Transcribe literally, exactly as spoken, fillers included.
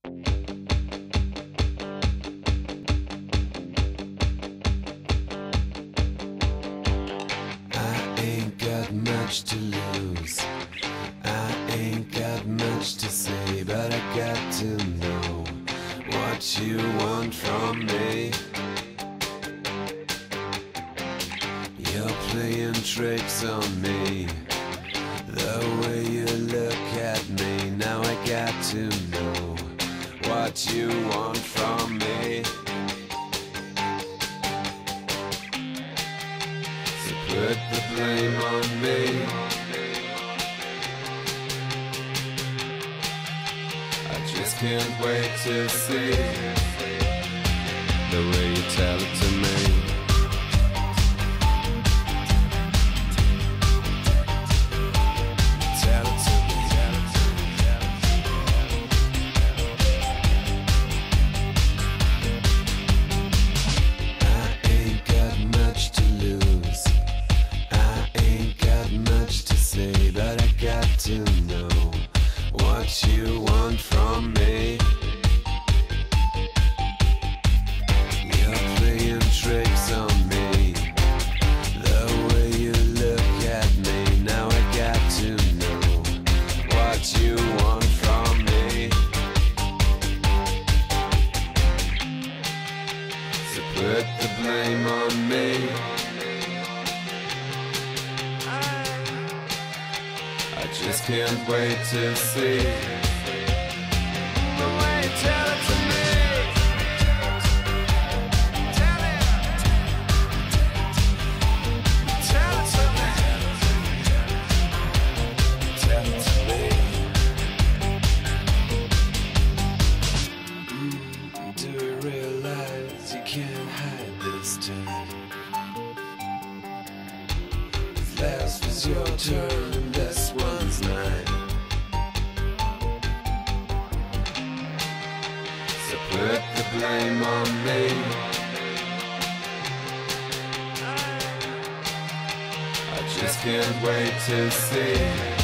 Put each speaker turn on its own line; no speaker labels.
Ain't got much to lose, I ain't got much to say, but I got to know what you want from me. You're playing tricks on me, the way you look at me. Now I got to know what you want from me. Put the blame on me. I just can't wait to see the way you tell it to me. Tell it to me. I ain't got much to lose, much to say, but I got to know what you want from me. You're playing tricks on me, the way you look at me. Now I got to know what you want from me. So put the blame on me. I just can't wait to see the way you tell it to me. Tell it. Tell it to me. Tell it to me. Mm, do you realize you can't hide this time? Last was your turn, and this one's mine. So put the blame on me. I just can't wait to see